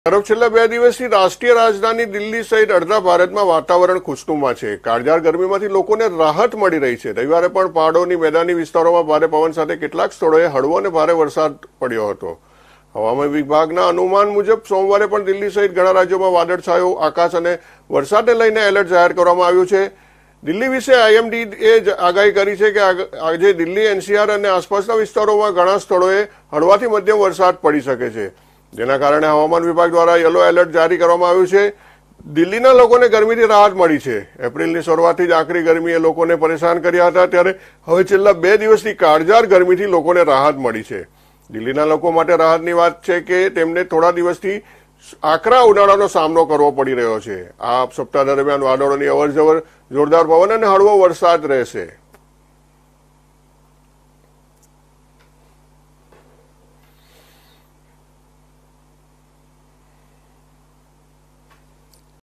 તરફ છેલ્લા 2 દિવસથી રાષ્ટ્રીય રાજધાની દિલ્હી સહિત અડધા ભારતમાં વાતાવરણ ખુશનુમા છે। કાળઝાળ ગરમીમાંથી લોકોને રાહત મળી રહી છે। રવિવારે પણ પહાડોની મેદાની વિસ્તારોમાં ભારે પવન સાથે કેટલાક સ્થળોએ હળવો અને ભારે વરસાદ પડ્યો હતો। હવામાન વિભાગના અનુમાન મુજબ સોમવારે પણ દિલ્હી સહિત ઘણા રાજ્યોમાં વાદળછાયું આકાશ અને વરસાદને લઈને એલર્ટ જાહેર કરવામાં આવ્યું છે। દિલ્હી વિશે આઈએમડીએ આગાહી કરી છે કે આજે દિલ્હી એનસીઆર અને આસપાસના વિસ્તારોમાં ઘણા સ્થળોએ હળવાથી મધ્યમ વરસાદ પડી શકે છે, જેના કારણે હવામાન વિભાગ દ્વારા યલો એલર્ટ જારી કરવામાં આવ્યું છે। દિલ્હીના લોકોને ગરમીથી રાહત મળી છે। એપ્રિલની શરૂઆતથી જ આકરી ગરમીએ લોકોને પરેશાન કર્યા હતા, ત્યારે હવે છેલ્લા 2 દિવસથી કાળઝાળ ગરમીથી લોકોને રાહત મળી છે। દિલ્હીના લોકો માટે રાહતની વાત છે કે તેમને થોડા દિવસથી આકરા ઉનાળાનો સામનો કરવો પડી રહ્યો છે। આ સપ્તાહ દરમિયાન વાદળોની અવરજવર, જોરદાર પવન અને હળવો વરસાદ રહેશે।